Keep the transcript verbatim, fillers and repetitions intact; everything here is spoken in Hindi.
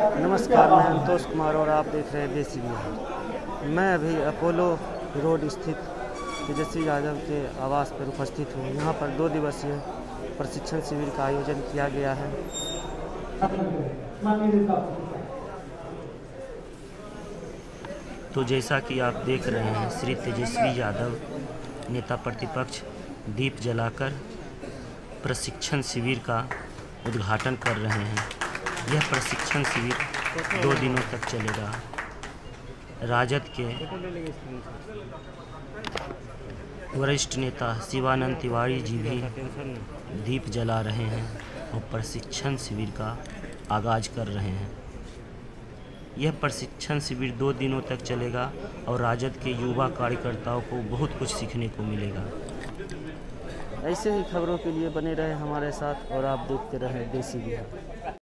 नमस्कार, मैं संतोष कुमार और आप देख रहे हैं देसी बिहार। मैं अभी अपोलो रोड स्थित तेजस्वी यादव के आवास पर उपस्थित हूँ। यहाँ पर दो दिवसीय प्रशिक्षण शिविर का आयोजन किया गया है। तो जैसा कि आप देख रहे हैं, श्री तेजस्वी यादव नेता प्रतिपक्ष दीप जलाकर प्रशिक्षण शिविर का उद्घाटन कर रहे हैं। यह प्रशिक्षण शिविर दो दिनों तक चलेगा। राजद के वरिष्ठ नेता शिवानंद तिवारी जी भी दीप जला रहे हैं और प्रशिक्षण शिविर का आगाज कर रहे हैं। यह प्रशिक्षण शिविर दो दिनों तक चलेगा और राजद के युवा कार्यकर्ताओं को बहुत कुछ सीखने को मिलेगा। ऐसे ही खबरों के लिए बने रहे हमारे साथ और आप देखते रहें देसी बिहार।